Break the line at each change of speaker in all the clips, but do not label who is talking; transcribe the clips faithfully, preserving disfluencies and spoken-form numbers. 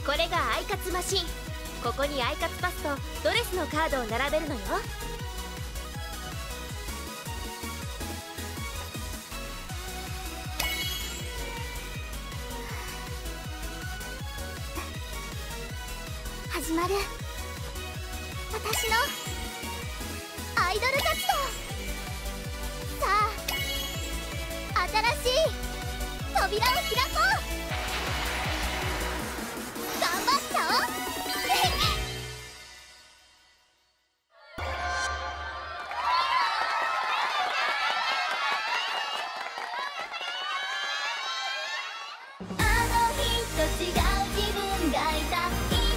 これがアイカツマシン。ここにアイカツパスとドレスのカードを並べるのよ。
始まる私のアイドル活動。さあ新しい扉を開こう。頑張っちゃおう。あの日と違う自分がいた。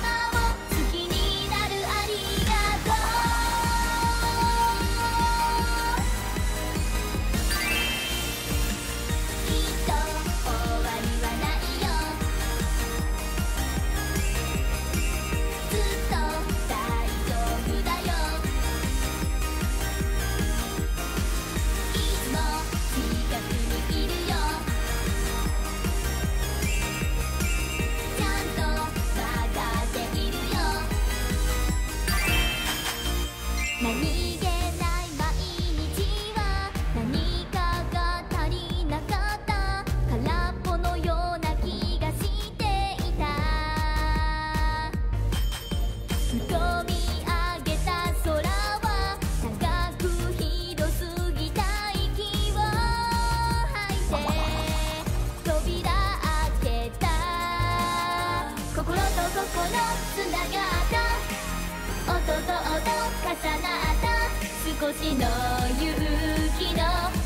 何気ない毎日は何かが足りなかった。空っぽのような気がしていた。ふと見上げた空は長く広すぎた。息を吐いて扉開けた。心と心つながった。音と音重なった。少しの勇気の